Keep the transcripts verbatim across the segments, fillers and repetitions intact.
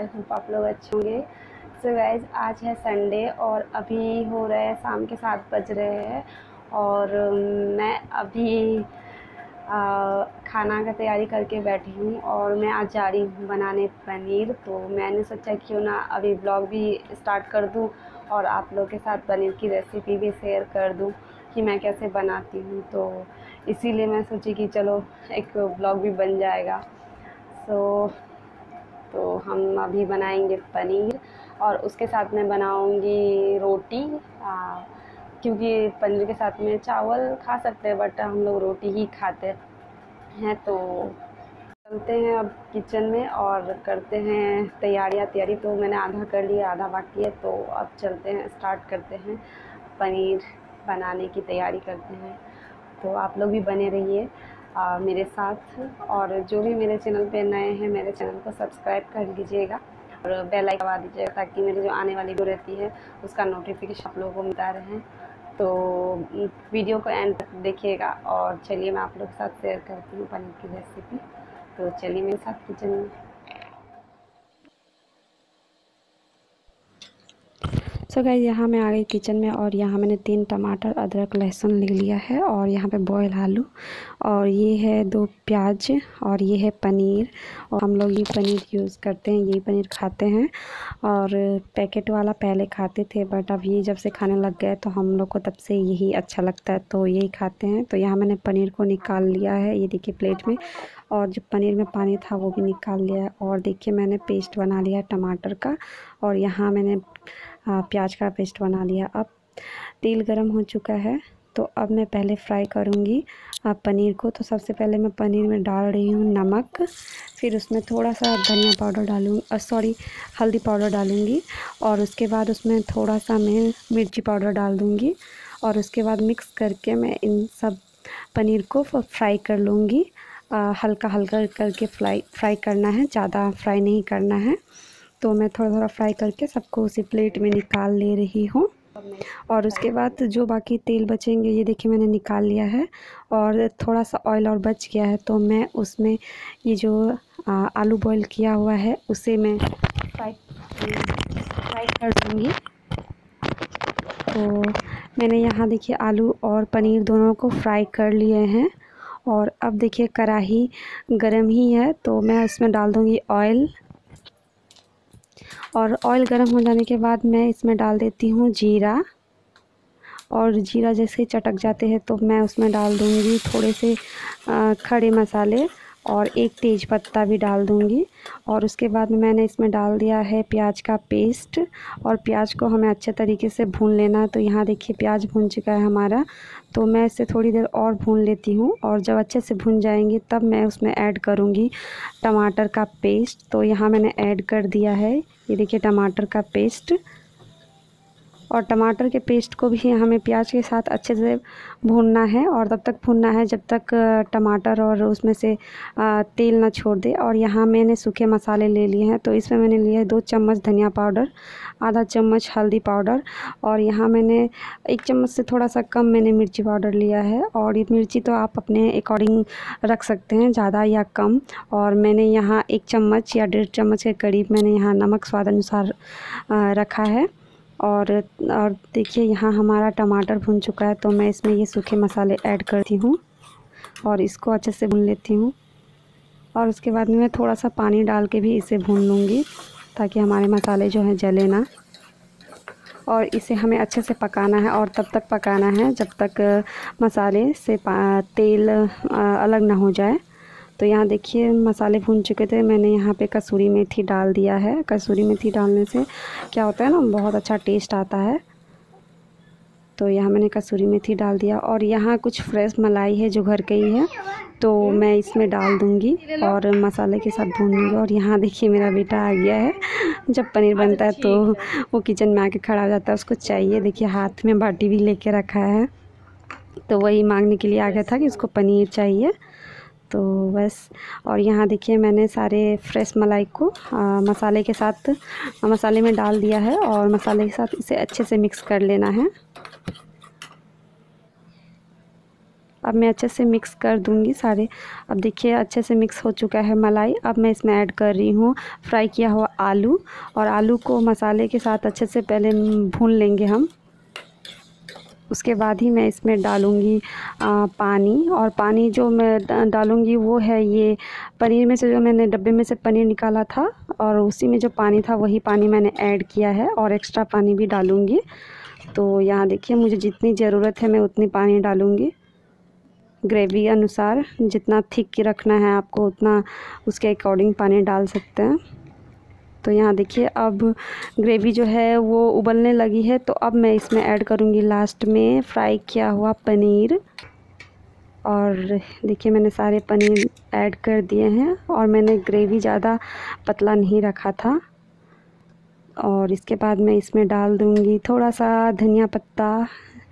I hope आप लोग अच्छे होंगे। सो गाइज, आज है संडे और अभी हो रहे हैं शाम के सात बज रहे हैं और मैं अभी आ, खाना का तैयारी करके बैठी हूँ और मैं आज जा रही हूँ बनाने पनीर। तो मैंने सोचा क्यों ना अभी ब्लॉग भी स्टार्ट कर दूँ और आप लोग के साथ पनीर की रेसिपी भी शेयर कर दूँ कि मैं कैसे बनाती हूँ। तो इसीलिए मैं सोची कि चलो एक ब्लॉग भी बन जाएगा। सो तो हम अभी बनाएंगे पनीर और उसके साथ में बनाऊंगी रोटी, आ, क्योंकि पनीर के साथ में चावल खा सकते हैं बट हम लोग रोटी ही खाते हैं। तो चलते हैं अब किचन में और करते हैं तैयारियाँ तैयारी। तो मैंने आधा कर लिया, आधा बाकी है। तो अब चलते हैं, स्टार्ट करते हैं, पनीर बनाने की तैयारी करते हैं। तो आप लोग भी बने रहिए आ, मेरे साथ, और जो भी मेरे चैनल पे नए हैं मेरे चैनल को सब्सक्राइब कर लीजिएगा और बेल आइकन दबा दीजिएगा ताकि मेरी जो आने वाली वीडियो रहती है उसका नोटिफिकेशन आप लोगों को मिलता रहे। तो वीडियो को एंड तक देखिएगा और चलिए मैं आप लोग के साथ शेयर करती हूँ पनीर की रेसिपी। तो चलिए मेरे साथ किचन में। सो so गाइस, यहाँ मैं आ गई किचन में और यहाँ मैंने तीन टमाटर, अदरक, लहसुन ले लिया है और यहाँ पे बॉयल आलू और ये है दो प्याज और ये है पनीर। और हम लोग ये पनीर यूज़ करते हैं, यही पनीर खाते हैं। और पैकेट वाला पहले खाते थे बट अब ये जब से खाने लग गए तो हम लोग को तब से यही अच्छा लगता है, तो यही खाते हैं। तो यहाँ मैंने पनीर को निकाल लिया है, ये देखिए प्लेट में, और जो पनीर में पानी था वो भी निकाल लिया है। और देखिए मैंने पेस्ट बना लिया टमाटर का और यहाँ मैंने प्याज का पेस्ट बना लिया। अब तेल गरम हो चुका है तो अब मैं पहले फ्राई करूँगी पनीर को। तो सबसे पहले मैं पनीर में डाल रही हूँ नमक, फिर उसमें थोड़ा सा धनिया पाउडर डालूँगी, सॉरी हल्दी पाउडर डालूँगी, और उसके बाद उसमें थोड़ा सा मैं मिर्ची पाउडर डाल दूँगी और उसके बाद मिक्स करके मैं इन सब पनीर को फ्राई कर लूँगी। हल्का हल्का करके फ्राई फ्राई करना है, ज़्यादा फ्राई नहीं करना है। तो मैं थोड़ा थोड़ा फ्राई करके सबको उसी प्लेट में निकाल ले रही हूँ। और उसके बाद जो बाकी तेल बचेंगे ये देखिए मैंने निकाल लिया है और थोड़ा सा ऑयल और बच गया है तो मैं उसमें ये जो आ, आलू बॉईल किया हुआ है उसे मैं फ्राई फ्राई कर दूँगी। तो मैंने यहाँ देखिए आलू और पनीर दोनों को फ्राई कर लिए हैं और अब देखिए कढ़ाई गरम ही है तो मैं इसमें डाल दूँगी ऑयल। और ऑयल गर्म हो जाने के बाद मैं इसमें डाल देती हूँ जीरा, और जीरा जैसे चटक जाते हैं तो मैं उसमें डाल दूँगी थोड़े से खड़े मसाले और एक तेज पत्ता भी डाल दूँगी। और उसके बाद मैंने इसमें डाल दिया है प्याज का पेस्ट और प्याज को हमें अच्छे तरीके से भून लेना। तो यहाँ देखिए प्याज भून चुका है हमारा, तो मैं इसे थोड़ी देर और भून लेती हूँ और जब अच्छे से भून जाएंगे तब मैं उसमें ऐड करूँगी टमाटर का पेस्ट। तो यहाँ मैंने ऐड कर दिया है, ये देखिए टमाटर का पेस्ट। और टमाटर के पेस्ट को भी हमें प्याज के साथ अच्छे से भूनना है और तब तक भूनना है जब तक टमाटर और उसमें से तेल ना छोड़ दे। और यहाँ मैंने सूखे मसाले ले लिए हैं, तो इसमें मैंने लिया है दो चम्मच धनिया पाउडर, आधा चम्मच हल्दी पाउडर, और यहाँ मैंने एक चम्मच से थोड़ा सा कम मैंने मिर्ची पाउडर लिया है। और ये मिर्ची तो आप अपने अकॉर्डिंग रख सकते हैं, ज़्यादा या कम। और मैंने यहाँ एक चम्मच या डेढ़ चम्मच के करीब मैंने यहाँ नमक स्वाद अनुसार रखा है। और और देखिए यहाँ हमारा टमाटर भुन चुका है तो मैं इसमें ये सूखे मसाले ऐड करती हूँ और इसको अच्छे से भून लेती हूँ। और उसके बाद में मैं थोड़ा सा पानी डाल के भी इसे भून लूँगी ताकि हमारे मसाले जो हैं जले ना। और इसे हमें अच्छे से पकाना है और तब तक पकाना है जब तक मसाले से तेल अलग ना हो जाए। तो यहाँ देखिए मसाले भून चुके थे, मैंने यहाँ पे कसूरी मेथी डाल दिया है। कसूरी मेथी डालने से क्या होता है ना, बहुत अच्छा टेस्ट आता है। तो यहाँ मैंने कसूरी मेथी डाल दिया और यहाँ कुछ फ्रेश मलाई है जो घर का ही है तो मैं इसमें डाल दूँगी और मसाले के साथ भून लूँगी। और यहाँ देखिए मेरा बेटा आ गया है, जब पनीर बनता है तो वो किचन में आके खड़ा हो जाता है, उसको चाहिए। देखिए हाथ में बाटी भी लेके रखा है, तो वही मांगने के लिए आ गया था कि उसको पनीर चाहिए। तो बस, और यहाँ देखिए मैंने सारे फ्रेश मलाई को आ, मसाले के साथ मसाले में डाल दिया है और मसाले के साथ इसे अच्छे से मिक्स कर लेना है। अब मैं अच्छे से मिक्स कर दूंगी सारे। अब देखिए अच्छे से मिक्स हो चुका है मलाई। अब मैं इसमें ऐड कर रही हूँ फ्राई किया हुआ आलू, और आलू को मसाले के साथ अच्छे से पहले भून लेंगे हम। उसके बाद ही मैं इसमें डालूँगी पानी, और पानी जो मैं डालूँगी वो है ये पनीर में से, जो मैंने डब्बे में से पनीर निकाला था और उसी में जो पानी था वही पानी मैंने ऐड किया है, और एक्स्ट्रा पानी भी डालूँगी। तो यहाँ देखिए मुझे जितनी ज़रूरत है मैं उतनी पानी डालूँगी। ग्रेवी अनुसार जितना थिक रखना है आपको उतना उसके अकॉर्डिंग पानी डाल सकते हैं। तो यहाँ देखिए अब ग्रेवी जो है वो उबलने लगी है, तो अब मैं इसमें ऐड करूँगी लास्ट में फ्राई किया हुआ पनीर। और देखिए मैंने सारे पनीर ऐड कर दिए हैं, और मैंने ग्रेवी ज़्यादा पतला नहीं रखा था। और इसके बाद मैं इसमें डाल दूँगी थोड़ा सा धनिया पत्ता,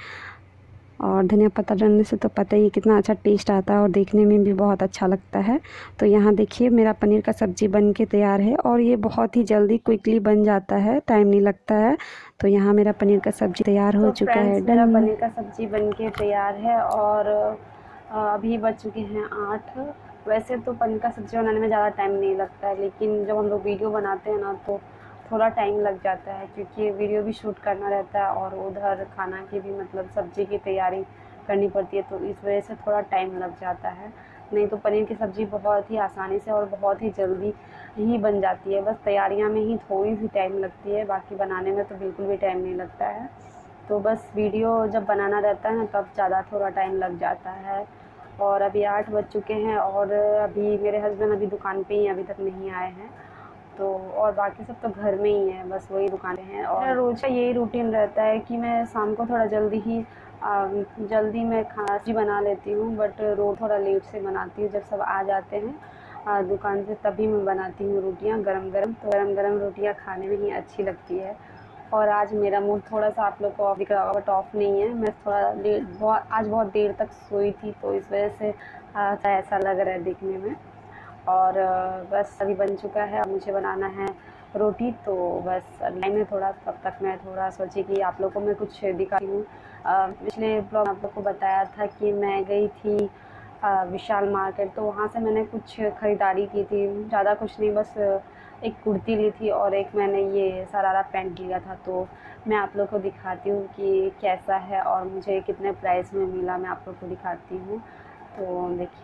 और धनिया पत्ता डालने से तो पता ही है कितना अच्छा टेस्ट आता है और देखने में भी बहुत अच्छा लगता है। तो यहाँ देखिए मेरा पनीर का सब्ज़ी बन के तैयार है, और ये बहुत ही जल्दी क्विकली बन जाता है, टाइम नहीं लगता है। तो यहाँ मेरा पनीर का सब्ज़ी तैयार हो चुका है। मेरा पनीर का सब्ज़ी बन के तैयार है, और अभी बज चुके हैं आठ। वैसे तो पनीर का सब्ज़ी बनाने में ज़्यादा टाइम नहीं लगता है, लेकिन जब हम लोग वीडियो बनाते हैं ना तो थोड़ा टाइम लग जाता है, क्योंकि वीडियो भी शूट करना रहता है और उधर खाना की भी मतलब सब्ज़ी की तैयारी करनी पड़ती है, तो इस वजह से थोड़ा टाइम लग जाता है। नहीं तो पनीर की सब्ज़ी बहुत ही आसानी से और बहुत ही जल्दी ही बन जाती है, बस तैयारियां में ही थोड़ी सी टाइम लगती है, बाकी बनाने में तो बिल्कुल भी टाइम नहीं लगता है। तो बस वीडियो जब बनाना रहता है ना तब ज़्यादा थोड़ा टाइम लग जाता है। और अभी आठ बज चुके हैं, और अभी मेरे हस्बैंड अभी दुकान पे ही अभी तक नहीं आए हैं, तो और बाकी सब तो घर में ही हैं, बस वही दुकानें हैं। और मेरा रोज़ का यही रूटीन रहता है कि मैं शाम को थोड़ा जल्दी ही आ, जल्दी मैं खाना बना लेती हूँ, बट रोज़ थोड़ा लेट से बनाती हूँ। जब सब आ जाते हैं आ, दुकान से तभी मैं बनाती हूँ रोटियाँ गरम गरम, तो गरम गरम रोटियाँ खाने में ही अच्छी लगती है। और आज मेरा मूड थोड़ा सा आप लोग को ऑफ दिख रहा होगा, बट ऑफ नहीं है। मैं थोड़ा देर बहुत आज बहुत देर तक सोई थी, तो इस वजह से आ, ऐसा लग रहा है दिखने में। और बस अभी बन चुका है, अब मुझे बनाना है रोटी, तो बस लाइन में थोड़ा, तब तक मैं थोड़ा सोची कि आप लोगों को मैं कुछ दिखाती हूँ। पिछले ब्लॉग आप लोग को बताया था कि मैं गई थी आ, विशाल मार्केट, तो वहाँ से मैंने कुछ ख़रीदारी की थी, ज़्यादा कुछ नहीं, बस एक कुर्ती ली थी और एक मैंने ये शरारा पैंट लिया था। तो मैं आप लोग को दिखाती हूँ कि कैसा है और मुझे कितने प्राइस में मिला, मैं आप लोग को दिखाती हूँ। तो देखिए,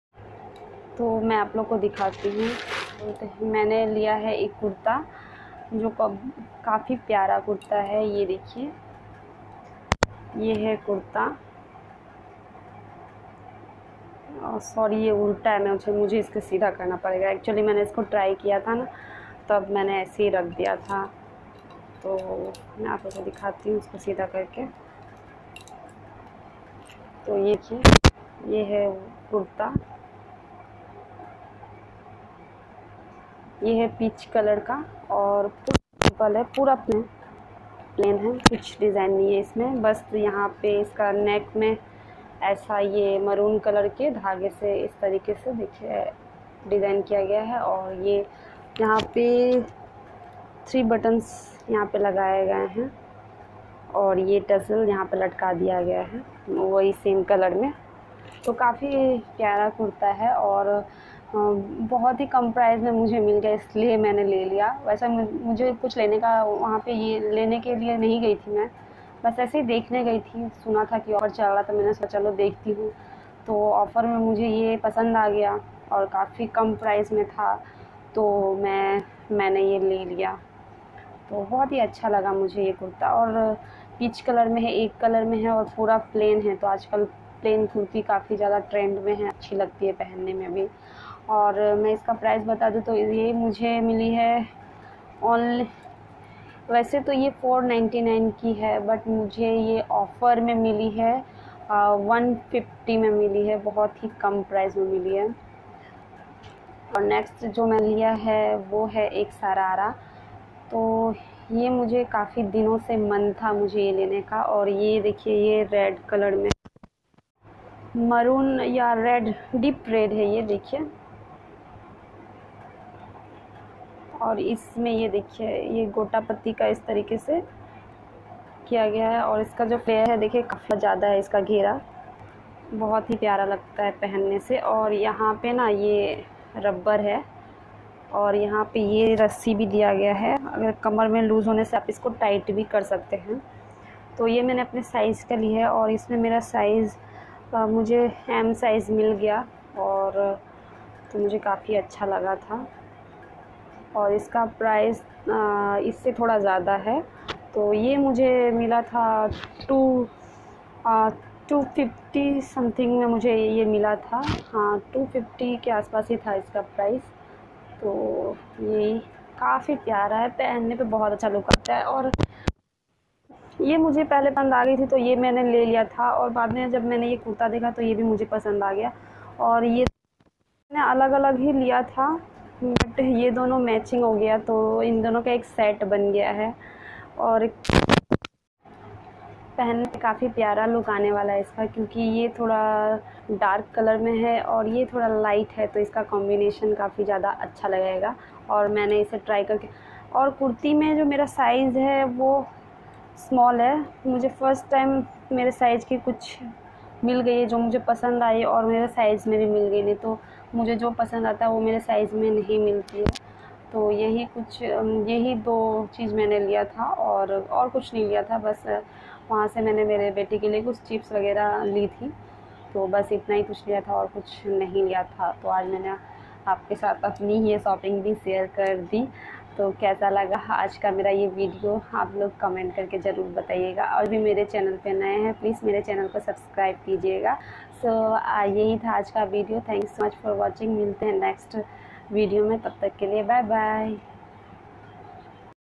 तो मैं आप लोग को दिखाती हूँ। तो मैंने लिया है एक कुर्ता जो काफ़ी प्यारा कुर्ता है, ये देखिए, ये है कुर्ता। सॉरी ये उल्टा है, मैं मुझे मुझे इसको सीधा करना पड़ेगा। एक्चुअली मैंने इसको ट्राई किया था ना, तब मैंने ऐसे ही रख दिया था। तो मैं आप लोग को दिखाती हूँ इसको सीधा करके। तो ये देखिए, ये है कुर्ता, ये है पीच कलर का, और सिंपल है, पूरा प्लेन प्लेन है, कुछ डिज़ाइन नहीं है इसमें। बस यहाँ पे इसका नेक में ऐसा ये मरून कलर के धागे से इस तरीके से देखिए डिज़ाइन किया गया है, और ये यहाँ पे थ्री बटन्स यहाँ पे लगाए गए हैं, और ये टसल यहाँ पे लटका दिया गया है वही सेम कलर में। तो काफ़ी प्यारा कुर्ता है, और बहुत ही कम प्राइस में मुझे मिल गया, इसलिए मैंने ले लिया। वैसे मुझे कुछ लेने का वहाँ पे ये लेने के लिए नहीं गई थी मैं, बस ऐसे ही देखने गई थी। सुना था कि ऑफ़र चल रहा था, मैंने सोचा चलो देखती हूँ। तो ऑफ़र में मुझे ये पसंद आ गया और काफ़ी कम प्राइस में था, तो मैं मैंने ये ले लिया। तो बहुत ही अच्छा लगा मुझे ये कुर्ता, और पीच कलर में है, एक कलर में है, और पूरा प्लेन है। तो आजकल प्लेन कुर्ती काफ़ी ज़्यादा ट्रेंड में है, अच्छी लगती है पहनने में भी। और मैं इसका प्राइस बता दूँ तो ये मुझे मिली है ओनली, वैसे तो ये फोर नाइन्टी नाइन की है, बट मुझे ये ऑफ़र में मिली है वन फिफ्टी में मिली है, बहुत ही कम प्राइस में मिली है। और नेक्स्ट जो मैं लिया है वो है एक शरारा। तो ये मुझे काफ़ी दिनों से मन था मुझे ये लेने का, और ये देखिए ये रेड कलर में, मरून या रेड, डीप रेड है ये देखिए। और इसमें ये देखिए ये गोटा पत्ती का इस तरीके से किया गया है, और इसका जो फ्लेयर है देखिए काफ़ी ज़्यादा है इसका घेरा, बहुत ही प्यारा लगता है पहनने से। और यहाँ पे ना ये रबर है और यहाँ पे ये रस्सी भी दिया गया है, अगर कमर में लूज़ होने से आप इसको टाइट भी कर सकते हैं। तो ये मैंने अपने साइज़ का लिया है और इसमें मेरा साइज़ मुझे एम साइज़ मिल गया और तो मुझे काफ़ी अच्छा लगा था। और इसका प्राइस इससे थोड़ा ज़्यादा है, तो ये मुझे मिला था टू टू फिफ्टी समथिंग में मुझे ये मिला था। हाँ, टू फिफ्टी के आसपास ही था इसका प्राइस। तो ये काफ़ी प्यारा है, पहनने पे बहुत अच्छा लुक आता है। और ये मुझे पहले पसंद आ गई थी तो ये मैंने ले लिया था और बाद में जब मैंने ये कुर्ता देखा तो ये भी मुझे पसंद आ गया। और ये मैंने अलग अलग ही लिया था बट ये दोनों मैचिंग हो गया, तो इन दोनों का एक सेट बन गया है और पहनने में काफ़ी प्यारा लुक आने वाला है इसका, क्योंकि ये थोड़ा डार्क कलर में है और ये थोड़ा लाइट है, तो इसका कॉम्बिनेशन काफ़ी ज़्यादा अच्छा लगेगा। और मैंने इसे ट्राई करके, और कुर्ती में जो मेरा साइज़ है वो स्मॉल है। मुझे फ़र्स्ट टाइम मेरे साइज़ की कुछ मिल गई है जो मुझे पसंद आई और मेरे साइज़ में भी मिल गई, नहीं तो मुझे जो पसंद आता है वो मेरे साइज़ में नहीं मिलती है। तो यही कुछ यही दो चीज़ मैंने लिया था और और कुछ नहीं लिया था, बस वहाँ से मैंने मेरे बेटे के लिए कुछ चिप्स वगैरह ली थी, तो बस इतना ही कुछ लिया था और कुछ नहीं लिया था। तो आज मैंने आपके साथ अपनी ये शॉपिंग भी शेयर कर दी। तो कैसा लगा आज का मेरा ये वीडियो आप लोग कमेंट करके ज़रूर बताइएगा। और भी मेरे चैनल पे नए हैं प्लीज़ मेरे चैनल को सब्सक्राइब कीजिएगा। सो यही था आज का video. Thanks so much for watching. मिलते हैं नेक्स्ट वीडियो में, तब तक के लिए बाय बाय।